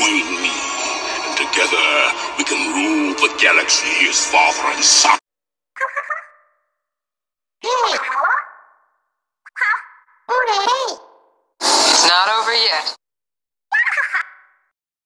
join me, and together we can rule the galaxy as father and son.